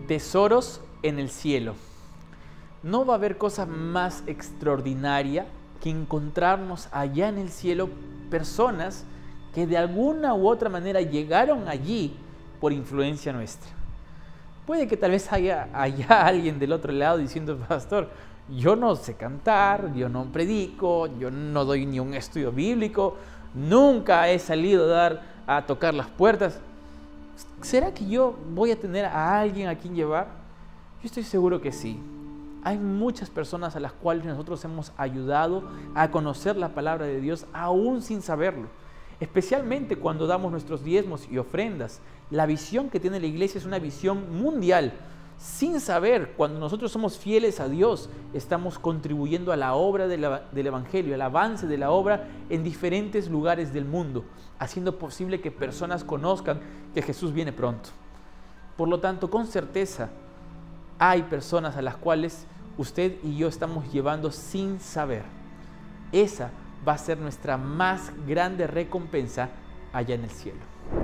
tesoros en el cielo. No va a haber cosa más extraordinaria que encontrarnos allá en el cielo personas que de alguna u otra manera llegaron allí por influencia nuestra. Puede que tal vez haya alguien del otro lado diciendo: pastor, yo no sé cantar, yo no predico, yo no doy ni un estudio bíblico, nunca he salido a tocar las puertas. ¿Será que yo voy a tener a alguien a quien llevar? Yo estoy seguro que sí. Hay muchas personas a las cuales nosotros hemos ayudado a conocer la palabra de Dios aún sin saberlo. Especialmente cuando damos nuestros diezmos y ofrendas. La visión que tiene la iglesia es una visión mundial. Sin saber, cuando nosotros somos fieles a Dios, estamos contribuyendo a la obra del Evangelio, al avance de la obra en diferentes lugares del mundo, haciendo posible que personas conozcan que Jesús viene pronto. Por lo tanto, con certeza, hay personas a las cuales usted y yo estamos llevando sin saber. Esa va a ser nuestra más grande recompensa allá en el cielo.